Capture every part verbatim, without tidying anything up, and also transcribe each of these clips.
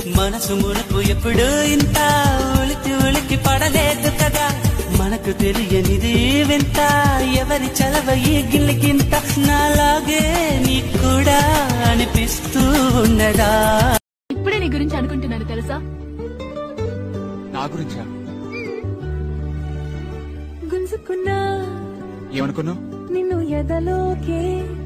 మనసు మునుపు ఎప్పుడు ఇంత ఉలికి ఉలికి పడలేదు కదా, మనకు తెలియనిది వింత, ఎవరి చలవ ఈ గిల్లికింత, నాలాగే నీకు కూడా అనిపిస్తూ ఉన్నదా? ఇప్పుడే నీ గురించి అనుకుంటున్నాను తెలుసా? నా గురించా? గుంజుకున్నా ఏమనుకున్నావు? నిన్ను ఎదలోకే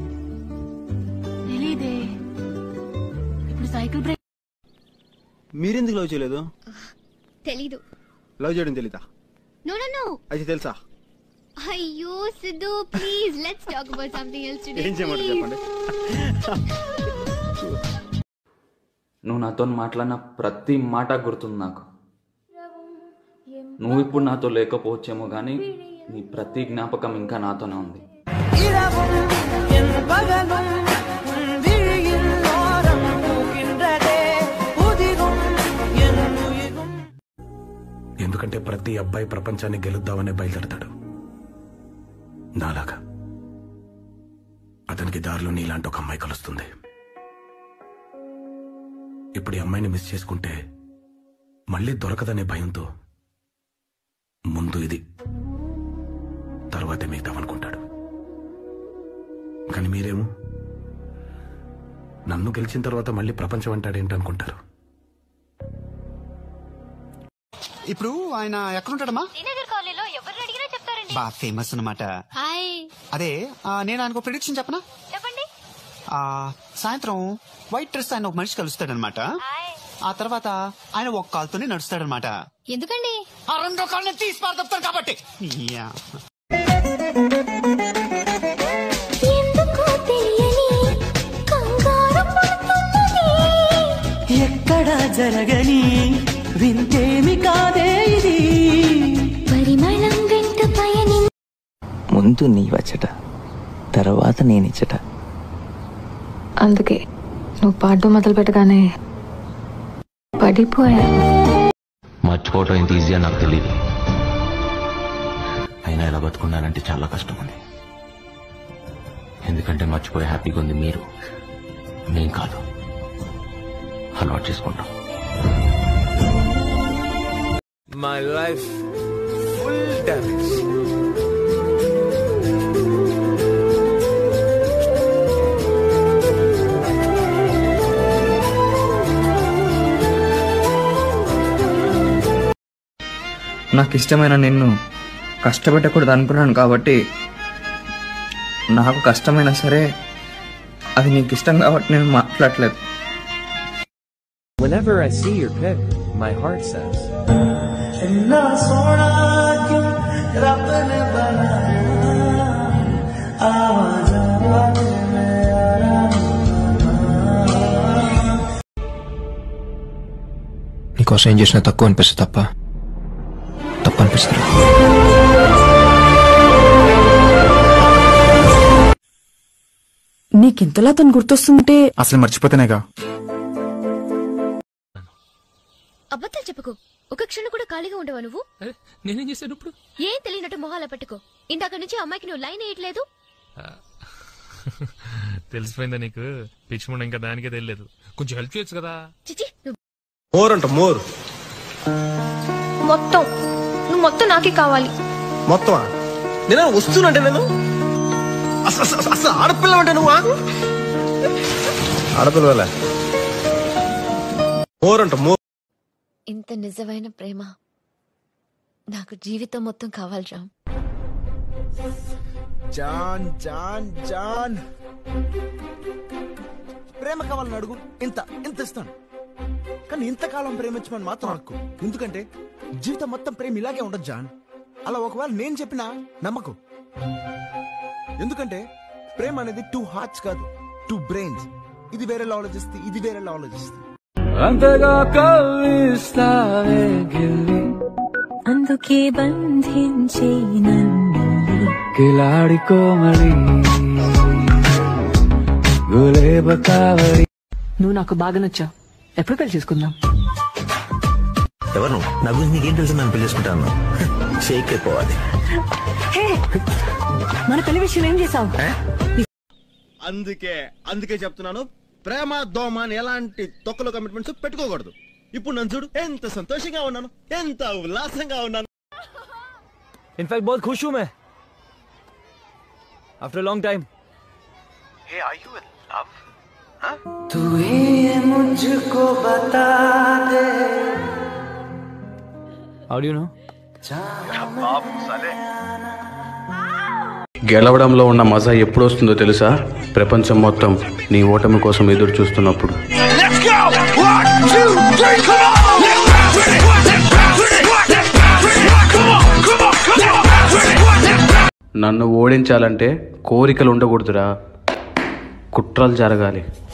తెలీదే. ఇప్పుడు సైకిల్ బ్రేక్. మీరెందుకు లవ్ చేయలేదు? తెలీదు. లవ్ చేయడం తెలీదా? No no no. అయితే తెలుసా? అయ్యో Siddhu please let's talk about something else today. ఏం చేయమంటారు చెప్పండి. నువ్వు నాతో మాట్లాడిన ప్రతి మాట గుర్తుంది నాకు. నువ్వు ఇప్పుడు నాతో లేకపోవచ్చేమో కానీ నీ ప్రతి జ్ఞాపకం ఇంకా నాతోనే ఉంది. ఎందుకంటే ప్రతి అబ్బాయి ప్రపంచాన్ని గెలుద్దామనే బయలుదేరతాడు. నాలాగా అతనికి దారిలో నీలాంటి ఒక అమ్మాయి కలుస్తుంది. ఇప్పుడు ఈ అమ్మాయిని మిస్ చేసుకుంటే మళ్ళీ దొరకదనే భయంతో ముందు ఇది తర్వాతే మిగతామనుకుంటాడు. కానీ మీరేమో నన్ను గెలిచిన తర్వాత మళ్ళీ ప్రపంచం అంటాడేంటనుకుంటారు. ఇప్పుడు ఆయన ఎక్కడుంటాడమ్మా? బా ఫేమస్ అన్నమాట. అదే నేను ఆయనకు ప్రిడిక్షన్ చెప్పనా? చెప్పండి. సాయంత్రం వైట్ డ్రెస్ ఆయన ఒక మనిషి కలుస్తాడనమాట. ఆ తర్వాత ఆయన ఒక కాలుతోనే నడుస్తాడనమాట. ఎందుకండి? ఆ రెండో కాళ్ళని తీసి పారదొప్తాను కాబట్టి. ఎక్కడా జరగని వింతేమి కాదే ఇది, పరిమళం వెంట పయని. ముందు నీ వచ్చట, తర్వాత నేనిచ్చట. అందుకే నువ్వు పాడడం మొదలు పెట్టగానే పడిపోయా. మర్చిపోవటం ఇంత ఈజీగా నాకు తెలియదు. అయినా ఇలా బతుకున్నానంటే చాలా కష్టం ఉంది. ఎందుకంటే మర్చిపోయే హ్యాపీగా ఉంది మీరు, నేను కాదు. అలవాటు చేసుకుంటాం. My life full damage. నాకు ఇష్టమైన నిన్ను కష్టపెట్టకూడదు అనుకున్నాను కాబట్టి నాకు కష్టమైనా సరే అది నీకు ఇష్టం కాబట్టి నేను మాట్లాడలేదు. Whenever I see your pic, my heart says నీకోసం ఏం చేసినా తక్కువ అనిపిస్తుంది తప్ప తప్పు అనిపిస్తుంది. నీకింతలా తను గుర్తొస్తుంటే అసలు మర్చిపోతేనేగా. అబద్ధాలు చెప్పుకో. ఒక క్షణం కూడా ఖాళీగా ఉండవా నువ్వు? నేనేం చేశాను ఇప్పుడు? ఏం తెలియనట్టు మొహాల పెట్టుకో. ఇందాక నుంచి అమ్మాయికి నువ్వు లైన్ వేయట్లేదు. తెలిసిపోయిందా నీకు? పిచ్చిముండ ఇంకా దానికే తెలియదు. కొంచెం హెల్ప్ చేయొచ్చు కదా. చిచి మోర్ అంట మోర్. మొత్తం నువ్వు మొత్తం నాకే కావాలి. మొత్తమా? నేను వస్తున్నంటే నేను అసలు ఆడపిల్ల అంటే నువ్వు ఆడపిల్ల మోర్ అంట మోర్. ఇంత నిజమైన ప్రేమ నాకు జీవితం మొత్తం కావాలి రామ్. జాన్ జాన్ జాన్ ప్రేమ కావాలని అడుగు, ఇంత ఇంత ఇస్తాను. కానీ ఇంతకాలం ప్రేమించమని మాత్రం అడుగు. ఎందుకంటే జీవితం మొత్తం ప్రేమ ఇలాగే ఉండదు జాన్. అలా ఒకవేళ నేను చెప్పినా నమ్మకు. ఎందుకంటే ప్రేమ అనేది టూ హార్ట్స్ కాదు, టూ బ్రెయిన్స్. ఇది వేరేలా ఆలోచిస్తే ఇది వేరేలా ఆలోచిస్తే అంతగా కవ్విస్తావే గిల్లి, అందుకే బంధించే నన్ను కిలాడి కోమలి గులేబ కావలి. నువ్వు నాకు బాగా నచ్చావు. ఎప్పుడు పెళ్లి చేసుకుందాం? ఎవరు నా గురించి నీకేం తెలుసు? నన్ను పెళ్లి చేసుకుంటాను. షేక్ అయిపోవాలి. మన పెళ్లి విషయం ఏం చేసావు? అందుకే అందుకే చెప్తున్నాను, ప్రేమ దోమ అని ఎలాంటి తొక్కలో కమిట్మెంట్స్ పెట్టుకోకూడదు. ఇప్పుడు నన్ను చూడు, ఎంత సంతోషంగా ఉన్నాను, ఎంత ఉల్లాసంగా ఉన్నాను. इनफैक्ट बहुत खुश हूं मैं after long time. Hey, are you in love? Huh? तू ही मुझको बता दे. How do you know? గెలవడంలో ఉన్న మజా ఎప్పుడు వస్తుందో తెలుసా? ప్రపంచం మొత్తం నీ ఓటమి కోసం ఎదురు చూస్తున్నప్పుడు. నన్ను ఓడించాలంటే కోరికలు ఉండకూడదురా, కుట్రలు జరగాలి.